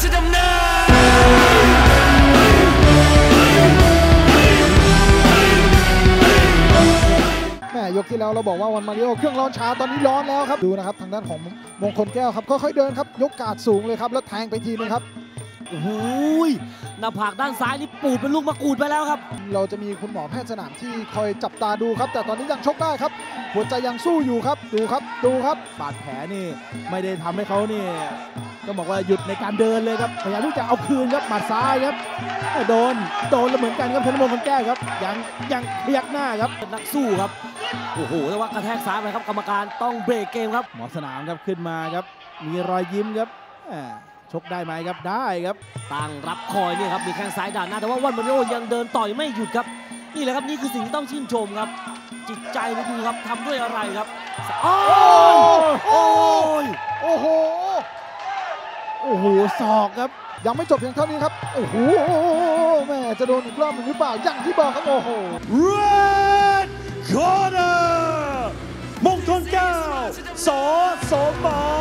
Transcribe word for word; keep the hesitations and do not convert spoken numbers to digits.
ยกที่แล้วเราบอกว่าวันมาริโอเครื่องร้อนช้าตอนนี้ร้อนแล้วครับดูนะครับทางด้านของมงคลแก้วครับค่อยๆเดินครับยกกาดสูงเลยครับแล้วแทงไปทีนึงครับโอ้โหหน้าผากด้านซ้ายนี่ปูดเป็นลูกมะกรูดไปแล้วครับเราจะมีคุณหมอแพทย์สนามที่คอยจับตาดูครับแต่ตอนนี้ยังชกได้ครับหัวใจยังสู้อยู่ครับดูครับดูครับบาดแผลนี่ไม่ได้ทำให้เขานี่ก็บอกว่าหยุดในการเดินเลยครับพยายามที่จะเอาคืนครับหมัดซ้ายครับโดนโดนแล้วเหมือนกันครับธนมงคลแก้วครับยังยังพยักหน้าครับเป็นนักสู้ครับโอ้โหแต่ว่ากระแทกซ้ายไปครับกรรมการต้องเบรกเกมครับหมอสนามครับขึ้นมาครับมีรอยยิ้มครับชกได้ไหมครับได้ครับตั้งรับคอยนี่ครับมีแข้งซ้ายด่านหน้าแต่ว่าวันมาริโอยังเดินต่อยไม่หยุดครับนี่แหละครับนี่คือสิ่งที่ต้องชื่นชมครับจิตใจนี่ดูครับทำด้วยอะไรครับโอ้ยโอ้ยโอ้โหโอ้โหศอกครับยังไม่จบเพียงเท่านี้ครับโอ้โหแม่จะโดนอีกรอบหนึ่งหรือเปล่าอย่างที่บอกครับโอ้โห Red Corner มงคลแก้ว ส.สมหมาย